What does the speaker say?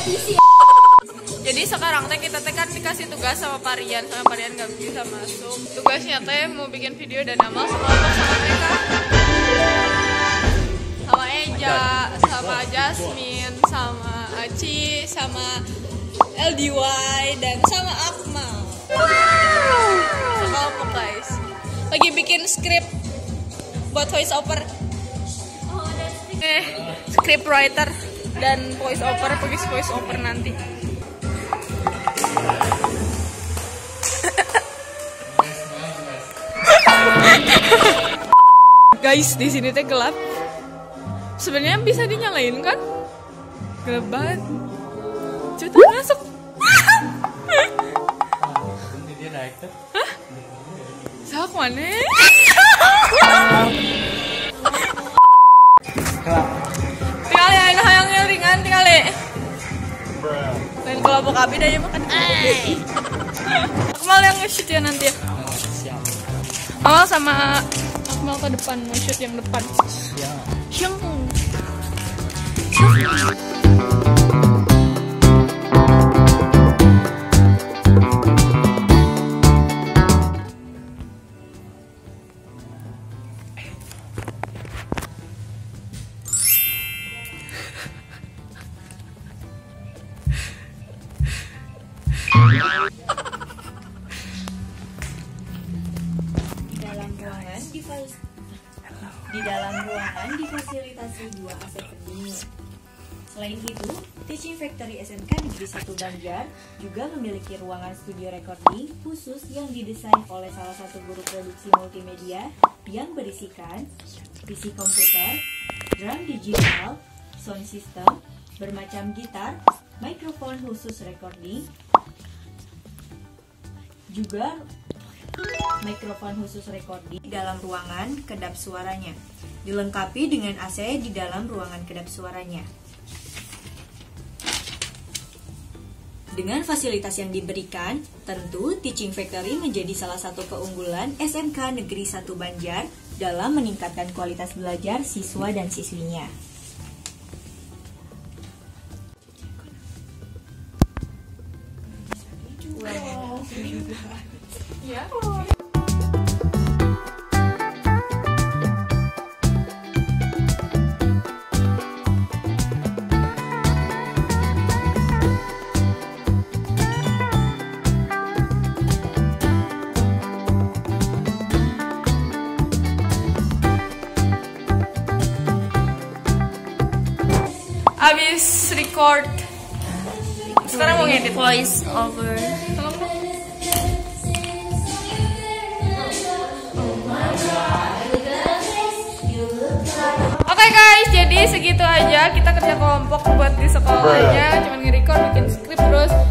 Jadi sekarang teh kita teh kan dikasih tugas sama Parian nggak bisa masuk. Tugasnya teh mau bikin video dan amal sekelompok sama mereka, sama Eja, sama Jasmine, sama Aci, sama LDY dan sama Akmal. Sekelompok guys. Lagi bikin skrip buat voice over. Script writer dan voice over nanti. Guys, di sini teh gelap. Sebenarnya bisa dinyalain kan? Gelap banget. Coba masuk. Hah? Sak mana? Tinggal ya, ini yang ringan tinggal ya. Dan kelompok Abi dah ya makan. Akmal yang nge-shoot ya nanti ya. Awal sama Akmal ke depan, nge-shoot yang depan. Siang. Di dalam ruangan difasilitasi 2 AC pendingin. Selain itu, Teaching Factory SMK Negeri 1 Banjar juga memiliki ruangan studio recording khusus yang didesain oleh salah satu guru produksi multimedia yang berisikan PC komputer, drum digital, sound system, bermacam gitar, mikrofon khusus recording, juga mikrofon khusus recording di dalam ruangan kedap suaranya, dilengkapi dengan AC di dalam ruangan kedap suaranya. Dengan fasilitas yang diberikan, tentu Teaching Factory menjadi salah satu keunggulan SMK Negeri 1 Banjar dalam meningkatkan kualitas belajar siswa dan siswinya. Wow. Ya. Abis record. Sekarang mau ngedit voice over. Oke guys, jadi segitu aja kita kerja kelompok buat di sekolahnya, cuman nge-record, bikin skrip, terus